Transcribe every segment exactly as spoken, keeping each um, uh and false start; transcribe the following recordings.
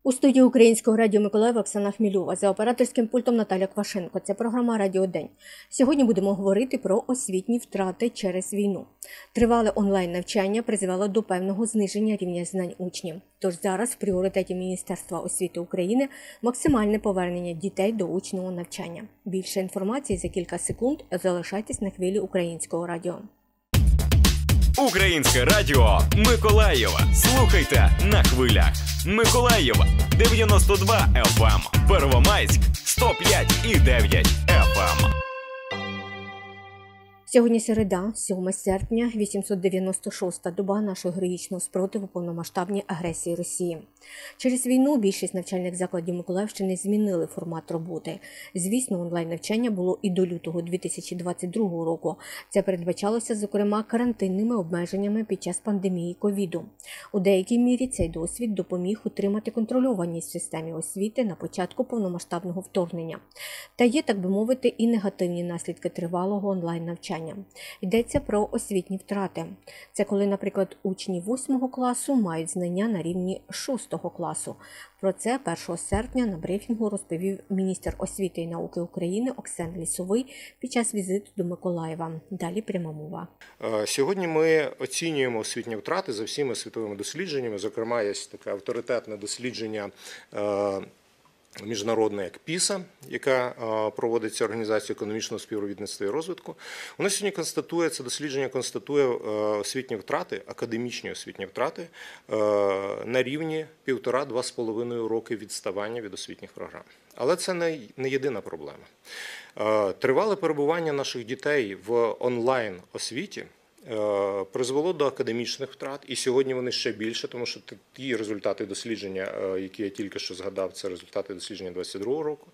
У студії Українського радіо Миколаєва Оксана Хмілюва, за операторським пультом Наталя Квашенко. Це програма «Радіо День». Сьогодні будемо говорити про освітні втрати через війну. Тривале онлайн-навчання призвело до певного зниження рівня знань учнів. Тож зараз в пріоритеті Міністерства освіти України максимальне повернення дітей до очного навчання. Більше інформації за кілька секунд. Залишайтесь на хвилі Українського радіо. Українське радіо Миколаєва. Слухайте на хвилях. Миколаєва дев'яносто два еф ем, Первомайськ сто п'ять і дев'ять еф ем. Сьогодні середа, сьоме серпня, вісімсот дев'яносто шоста доба нашого героїчного спротиву повномасштабній агресії Росії. Через війну більшість навчальних закладів Миколаївщини змінили формат роботи. Звісно, онлайн-навчання було і до лютого дві тисячі двадцять другого року. Це передбачалося, зокрема, карантинними обмеженнями під час пандемії ковіду. У деякій мірі цей досвід допоміг утримати контрольованість в системі освіти на початку повномасштабного вторгнення. Та є, так би мовити, і негативні наслідки тривалого онлайн-навчання. Йдеться про освітні втрати. Це коли, наприклад, учні восьмого класу мають знання на рівні шостого класу. Про це першого серпня на брифінгу розповів міністр освіти і науки України Оксен Лісовий під час візиту до Миколаєва. Далі пряма мова. Сьогодні ми оцінюємо освітні втрати за всіма світовими дослідженнями. Зокрема, є таке авторитетне дослідження міжнародна, як піса, яка проводиться Організацією економічного співробітництва і розвитку. Вона сьогодні констатує, це дослідження констатує освітні втрати, академічні освітні втрати на рівні півтора-два з половиною роки відставання від освітніх програм. Але це не єдина проблема. Тривале перебування наших дітей в онлайн-освіті призвело до академічних втрат, і сьогодні вони ще більше, тому що ті результати дослідження, які я тільки що згадав, це результати дослідження двадцять другого року.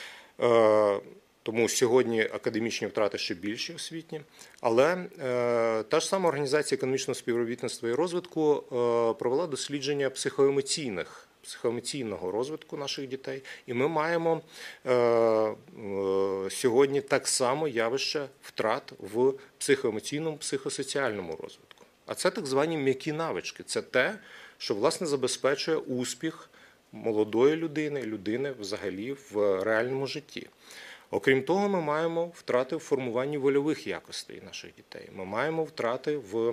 Тому сьогодні академічні втрати ще більші освітні. Але та ж сама Організація економічного співробітництва і розвитку провела дослідження психоемоційних психоемоційного розвитку наших дітей. І ми маємо е, е, сьогодні так само явище втрат в психоемоційному, психосоціальному розвитку. А це так звані м'які навички. Це те, що, власне, забезпечує успіх молодої людини, людини взагалі в реальному житті. Окрім того, ми маємо втрати в формуванні вольових якостей наших дітей. Ми маємо втрати в,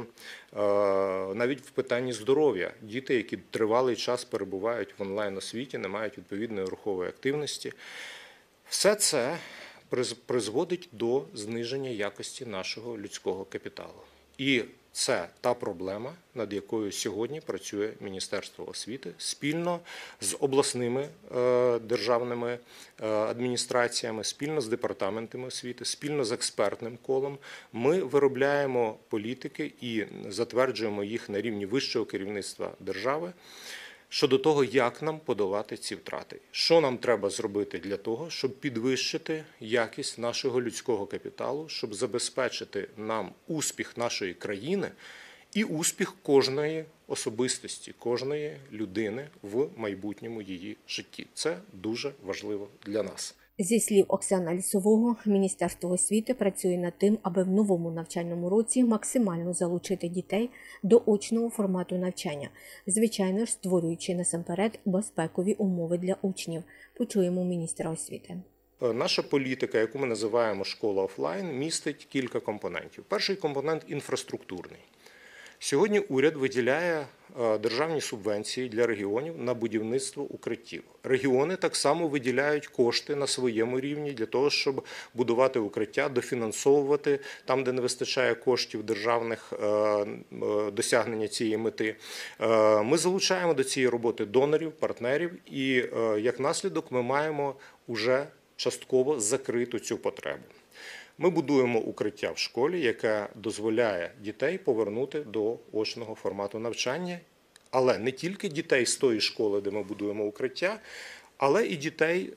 навіть в питанні здоров'я. Діти, які тривалий час перебувають в онлайн-освіті, не мають відповідної рухової активності. Все це призводить до зниження якості нашого людського капіталу. І це та проблема, над якою сьогодні працює Міністерство освіти спільно з обласними державними адміністраціями, спільно з департаментами освіти, спільно з експертним колом. Ми виробляємо політики і затверджуємо їх на рівні вищого керівництва держави щодо того, як нам подолати ці втрати. Що нам треба зробити для того, щоб підвищити якість нашого людського капіталу, щоб забезпечити нам успіх нашої країни і успіх кожної особистості, кожної людини в майбутньому її житті. Це дуже важливо для нас. Зі слів Оксана Лісового, Міністерство освіти працює над тим, аби в новому навчальному році максимально залучити дітей до очного формату навчання, звичайно ж створюючи насамперед безпекові умови для учнів. Почуємо міністра освіти. Наша політика, яку ми називаємо «Школа офлайн», містить кілька компонентів. Перший компонент – інфраструктурний. Сьогодні уряд виділяє державні субвенції для регіонів на будівництво укриттів. Регіони так само виділяють кошти на своєму рівні для того, щоб будувати укриття, дофінансовувати там, де не вистачає коштів державних досягнення цієї мети. Ми залучаємо до цієї роботи донорів, партнерів і, як наслідок, ми маємо уже частково закриту цю потребу. Ми будуємо укриття в школі, яке дозволяє дітей повернути до очного формату навчання, але не тільки дітей з тої школи, де ми будуємо укриття, але і дітей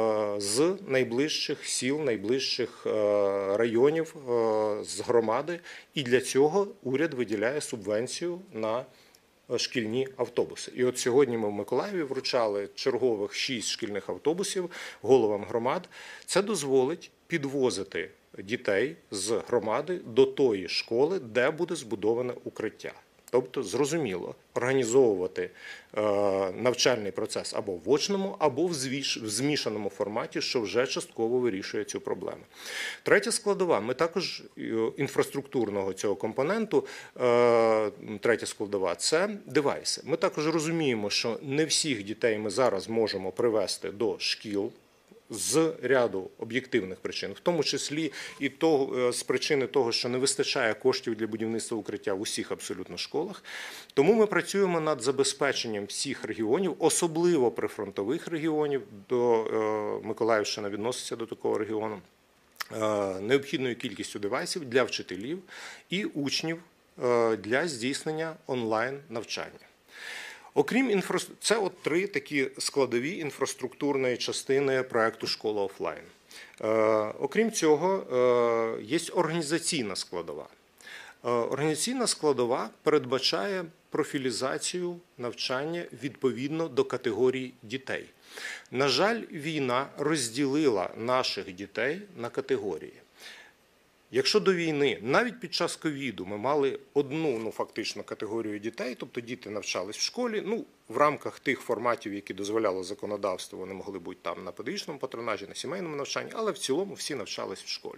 з найближчих сіл, найближчих районів, з громади. І для цього уряд виділяє субвенцію на шкільні автобуси. І от сьогодні ми в Миколаєві вручали чергових шість шкільних автобусів головам громад. Це дозволить підвозити дітей з громади до тої школи, де буде збудоване укриття. Тобто, зрозуміло, організовувати е, навчальний процес або в очному, або в, звіш, в змішаному форматі, що вже частково вирішує цю проблему. Третя складова, ми також інфраструктурного цього компоненту, е, третя складова – це девайси. Ми також розуміємо, що не всіх дітей ми зараз можемо привести до шкіл, з ряду об'єктивних причин, в тому числі і того, з причини того, що не вистачає коштів для будівництва укриття в усіх абсолютно школах. Тому ми працюємо над забезпеченням всіх регіонів, особливо прифронтових регіонів, до Миколаївщина відноситься до такого регіону, необхідною кількістю девайсів для вчителів і учнів для здійснення онлайн-навчання. Окрім інфраструктури, це от три такі складові інфраструктурної частини проєкту «Школа офлайн». Е, окрім цього, е, є організаційна складова. Е, організаційна складова передбачає профілізацію навчання відповідно до категорій дітей. На жаль, війна розділила наших дітей на категорії. Якщо до війни, навіть під час ковіду, ми мали одну, ну, фактично, категорію дітей, тобто діти навчались в школі, ну, в рамках тих форматів, які дозволяло законодавство, вони могли бути там на педагогічному патронажі, на сімейному навчанні, але в цілому всі навчались в школі.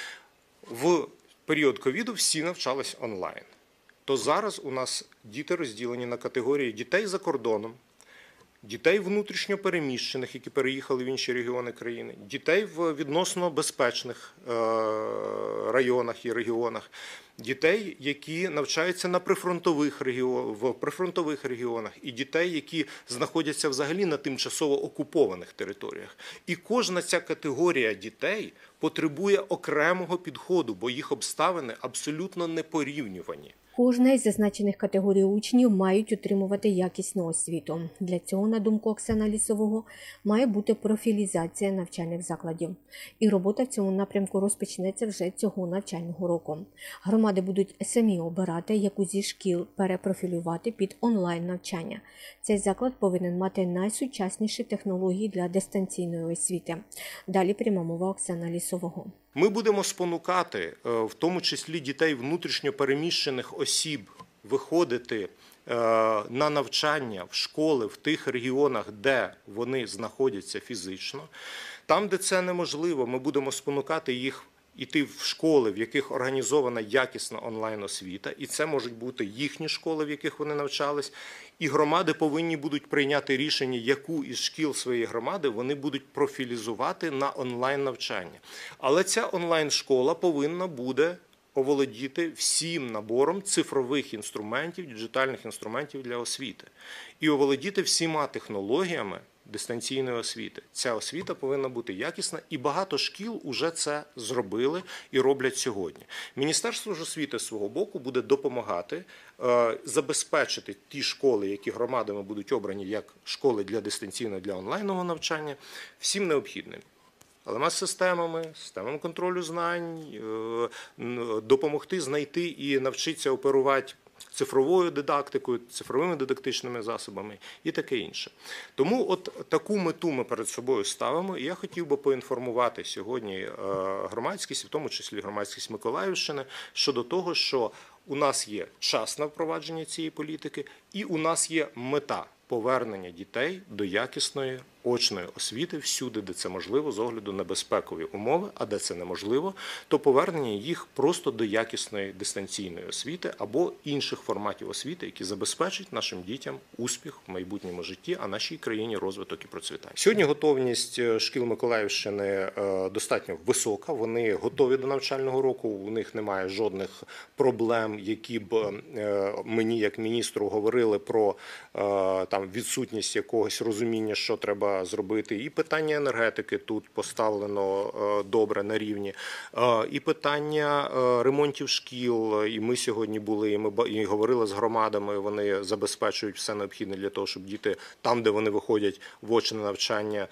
В період ковіду всі навчались онлайн. То зараз у нас діти розділені на категорії дітей за кордоном, дітей внутрішньо переміщених, які переїхали в інші регіони країни, дітей в відносно безпечних районах і регіонах, дітей, які навчаються на прифронтових регіонах, в прифронтових регіонах, і дітей, які знаходяться взагалі на тимчасово окупованих територіях. І кожна ця категорія дітей потребує окремого підходу, бо їх обставини абсолютно непорівнювані. Кожна із зазначених категорій учнів мають отримувати якісну освіту. Для цього, на думку Оксани Лісового, має бути профілізація навчальних закладів. І робота в цьому напрямку розпочнеться вже цього навчального року. Громади будуть самі обирати, яку зі шкіл перепрофілювати під онлайн-навчання. Цей заклад повинен мати найсучасніші технології для дистанційної освіти. Далі пряма мова Оксани Лісового. Ми будемо спонукати, в тому числі дітей внутрішньо переміщених осіб, виходити на навчання в школи в тих регіонах, де вони знаходяться фізично. Там, де це неможливо, ми будемо спонукати їх іти в школи, в яких організована якісна онлайн-освіта, і це можуть бути їхні школи, в яких вони навчались, і громади повинні будуть прийняти рішення, яку із шкіл своєї громади вони будуть профілізувати на онлайн-навчання. Але ця онлайн-школа повинна буде оволодіти всім набором цифрових інструментів, діджитальних інструментів для освіти. І оволодіти всіма технологіями дистанційної освіти. Ця освіта повинна бути якісна, і багато шкіл уже це зробили і роблять сьогодні. Міністерство ж освіти з свого боку буде допомагати е, забезпечити ті школи, які громадами будуть обрані як школи для дистанційного, для онлайнового навчання, всім необхідним. Ел ем ес-системами, системами контролю знань, допомогти знайти і навчитися оперувати цифровою дидактикою, цифровими дидактичними засобами і таке інше. Тому от таку мету ми перед собою ставимо, і я хотів би поінформувати сьогодні громадськість, в тому числі громадськість Миколаївщини, щодо того, що у нас є час на впровадження цієї політики і у нас є мета повернення дітей до якісної очної освіти всюди, де це можливо, з огляду на безпекові умови, а де це неможливо, то повернення їх просто до якісної дистанційної освіти або інших форматів освіти, які забезпечать нашим дітям успіх в майбутньому житті, а нашій країні розвиток і процвітання. Сьогодні готовність шкіл Миколаївщини достатньо висока, вони готові до навчального року, у них немає жодних проблем, які б мені як міністру говорили про там відсутність якогось розуміння, що треба зробити. І питання енергетики тут поставлено добре на рівні, і питання ремонтів шкіл, і ми сьогодні були, і ми і говорили з громадами, вони забезпечують все необхідне для того, щоб діти там, де вони виходять в очне навчання,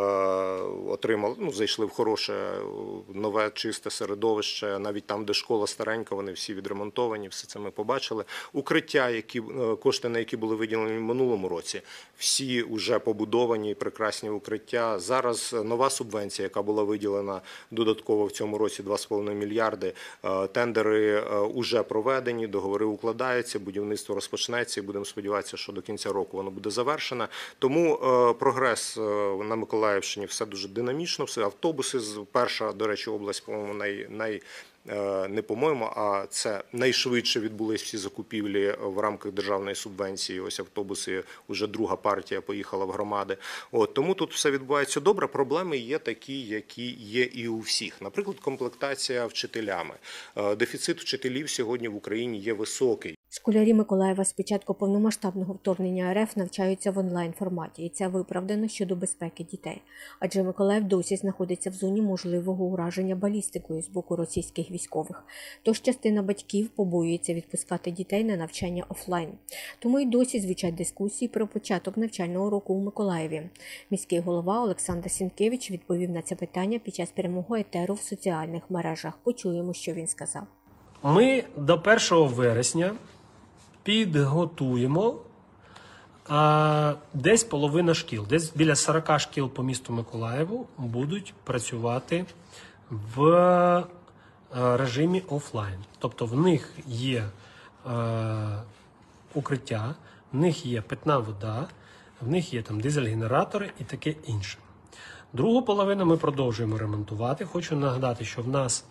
отримали, ну, зайшли в хороше, нове, чисте середовище, навіть там, де школа старенька, вони всі відремонтовані, все це ми побачили. Укриття, які, кошти на які були виділені в минулому році, всі вже побудовані і прекрасні укриття. Зараз нова субвенція, яка була виділена додатково в цьому році два з половиною мільярди. Тендери вже проведені, договори укладаються, будівництво розпочнеться і будемо сподіватися, що до кінця року воно буде завершено. Тому прогрес на Миколаївщині все дуже динамічно, все автобуси, перша, до речі, область, по-моєму, най, най не по-моєму, а це найшвидше відбулись всі закупівлі в рамках державної субвенції. Ось автобуси, вже друга партія поїхала в громади. От, тому тут все відбувається добре. Проблеми є такі, які є і у всіх. Наприклад, комплектація вчителями. Дефіцит вчителів сьогодні в Україні є високий. Школярі Миколаєва з початку повномасштабного вторгнення РФ навчаються в онлайн-форматі, і це виправдано щодо безпеки дітей. Адже Миколаїв досі знаходиться в зоні можливого ураження балістикою з боку російських військових. Тож частина батьків побоюється відпускати дітей на навчання офлайн. Тому й досі звучать дискусії про початок навчального року у Миколаєві. Міський голова Олександр Сінкевич відповів на це питання під час прямого етеру в соціальних мережах. Почуємо, що він сказав. Ми до першого вересня підготуємо а, десь половина шкіл, десь біля сорока шкіл по місту Миколаєву будуть працювати в а, режимі офлайн. Тобто в них є а, укриття, в них є питна вода, в них є там дизель-генератори і таке інше. Другу половину ми продовжуємо ремонтувати. Хочу нагадати, що в нас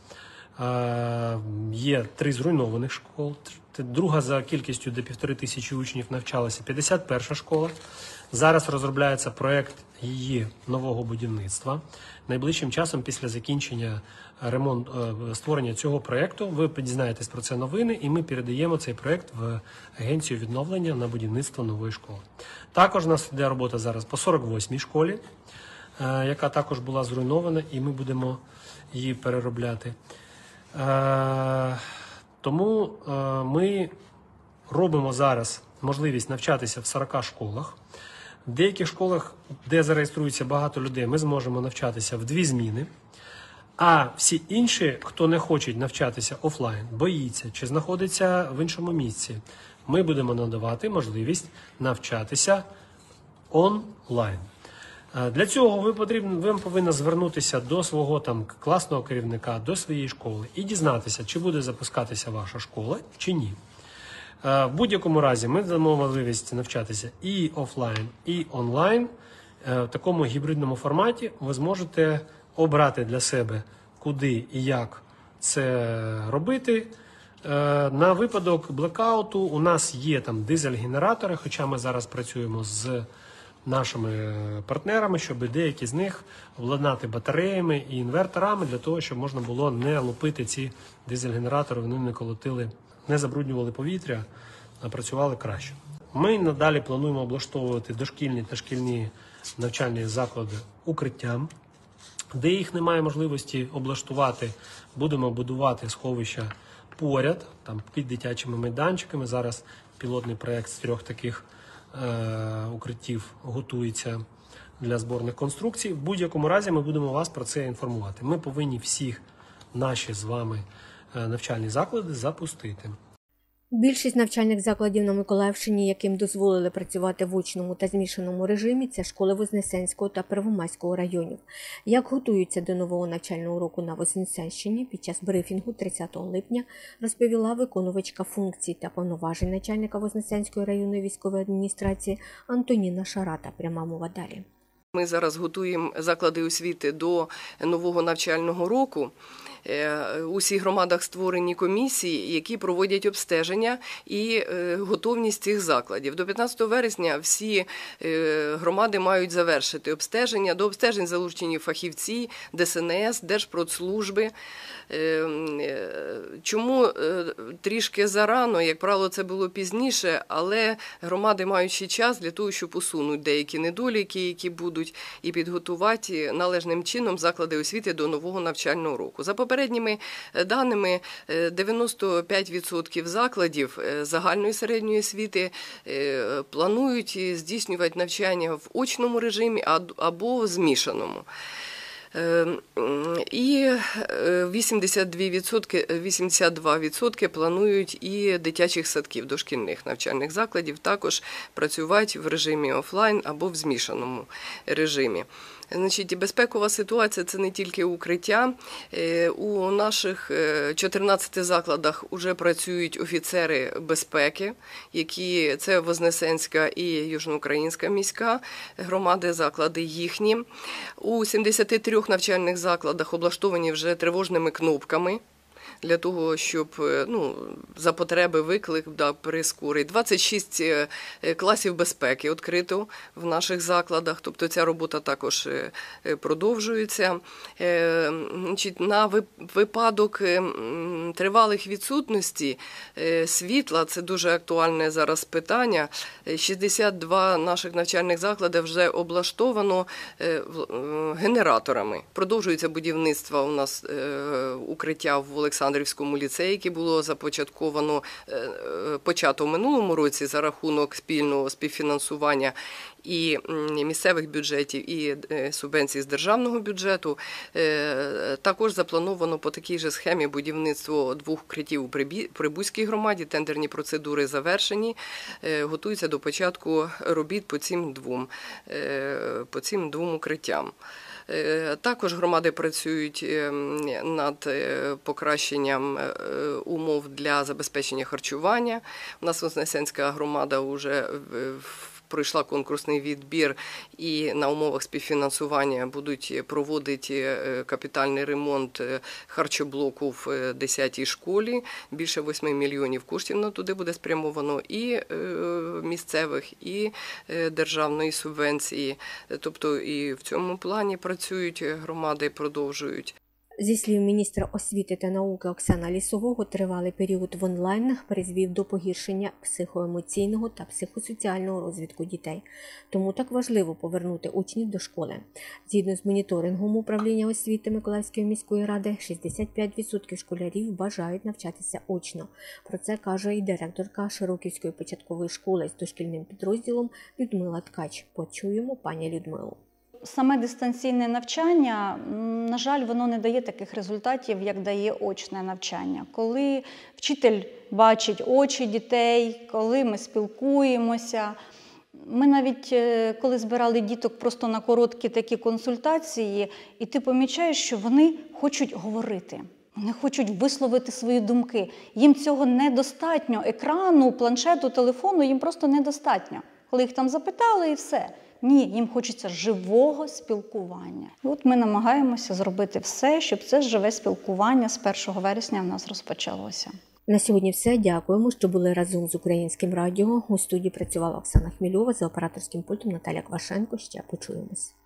є три зруйнованих школ. Друга за кількістю, де півтори тисячі учнів навчалася, п'ятдесят перша школа. Зараз розробляється проєкт її нового будівництва. Найближчим часом, після закінчення ремонту, створення цього проєкту, ви дізнаєтесь про це новини, і ми передаємо цей проєкт в Агенцію відновлення на будівництво нової школи. Також у нас йде робота зараз по сорок восьмій школі, яка також була зруйнована, і ми будемо її переробляти. Тому ми робимо зараз можливість навчатися в сорока школах. В деяких школах, де зареєструється багато людей, ми зможемо навчатися в дві зміни. А всі інші, хто не хоче навчатися офлайн, боїться чи знаходиться в іншому місці, ми будемо надавати можливість навчатися онлайн. Для цього ви потрібно, ви повинні звернутися до свого там класного керівника, до своєї школи і дізнатися, чи буде запускатися ваша школа, чи ні. В будь-якому разі ми дамо можливість навчатися і офлайн, і онлайн. В такому гібридному форматі ви зможете обрати для себе, куди і як це робити. На випадок блекауту у нас є там дизель-генератори, хоча ми зараз працюємо з нашими партнерами, щоб деякі з них обладнати батареями і інверторами, для того, щоб можна було не лупити ці дизель-генератори, вони не колотили, не забруднювали повітря, а працювали краще. Ми надалі плануємо облаштовувати дошкільні та шкільні навчальні заклади укриттям. Де їх немає можливості облаштувати, будемо будувати сховища поряд, там під дитячими майданчиками. Зараз пілотний проєкт з трьох таких е, укриттів готується для зборних конструкцій. В будь-якому разі ми будемо вас про це інформувати. Ми повинні всіх наші з вами навчальні заклади запустити. Більшість навчальних закладів на Миколаївщині, яким дозволили працювати в очному та змішаному режимі, це школи Вознесенського та Первомайського районів. Як готуються до нового навчального року на Вознесенщині, під час брифінгу тридцятого липня розповіла виконувачка функцій та повноважень начальника Вознесенської районної військової адміністрації Антоніна Шарата. Пряма мова далі. Ми зараз готуємо заклади освіти до нового навчального року. У всіх громадах створені комісії, які проводять обстеження і готовність цих закладів. До п'ятнадцятого вересня всі громади мають завершити обстеження. До обстежень залучені фахівці, Де Ес Ен Ес, Держпродслужби. Чому трішки зарано, як правило, це було пізніше, але громади мають ще час для того, щоб усунути деякі недоліки, які будуть, і підготувати належним чином заклади освіти до нового навчального року. За попередніми даними, дев'яносто п'ять відсотків закладів загальної середньої освіти планують здійснювати навчання в очному режимі або в змішаному. І вісімдесят два відсотки, вісімдесят два відсотки планують і дитячих садків, дошкільних навчальних закладів також працювати в режимі офлайн або в змішаному режимі. Значить, безпекова ситуація – це не тільки укриття. У наших чотирнадцяти закладах вже працюють офіцери безпеки, які це Вознесенська і Южноукраїнська міська громади, заклади їхні. У сімдесяти трьох навчальних закладах облаштовані вже тривожними кнопками, для того, щоб ну, за потреби виклик да, прискорить. двадцять шість класів безпеки відкрито в наших закладах, тобто ця робота також продовжується. Значить, на випадок тривалих відсутності світла, це дуже актуальне зараз питання, шістдесят два наших навчальних закладів вже облаштовано генераторами. Продовжується будівництво у нас укриття в Олександрівському Олександрівському ліцеї, яке було започатковано, почато в минулому році за рахунок спільного співфінансування і місцевих бюджетів, і субвенцій з державного бюджету. Також заплановано по такій же схемі будівництво двох укриттів у Прибузькій громаді. Тендерні процедури завершені. Готуються до початку робіт по цим двом, по цим двом укриттям. Також громади працюють над покращенням умов для забезпечення харчування. У нас Вознесенська громада вже пройшла конкурсний відбір і на умовах співфінансування будуть проводити капітальний ремонт харчоблоку в десятій школі. Більше восьми мільйонів коштів на туди буде спрямовано і місцевих, і державної субвенції. Тобто і в цьому плані працюють громади, продовжують. Зі слів міністра освіти та науки Оксани Лісового, тривалий період в онлайн призвів до погіршення психоемоційного та психосоціального розвитку дітей. Тому так важливо повернути учнів до школи. Згідно з моніторингом управління освіти Миколаївської міської ради, шістдесят п'ять відсотків школярів бажають навчатися очно. Про це каже і директорка Широківської початкової школи з дошкільним підрозділом Людмила Ткач. Почуємо пані Людмилу. Саме дистанційне навчання, на жаль, воно не дає таких результатів, як дає очне навчання. Коли вчитель бачить очі дітей, коли ми спілкуємося. Ми навіть, коли збирали діток просто на короткі такі консультації, і ти помічаєш, що вони хочуть говорити. Вони хочуть висловити свої думки. Їм цього недостатньо. Екрану, планшету, телефону їм просто недостатньо. Коли їх там запитали і все. Ні, їм хочеться живого спілкування. І от ми намагаємося зробити все, щоб це живе спілкування з першого вересня в нас розпочалося. На сьогодні все. Дякуємо, що були разом з Українським радіо. У студії працювала Оксана Хмільова, за операторським пультом Наталя Квашенко. Ще почуємось.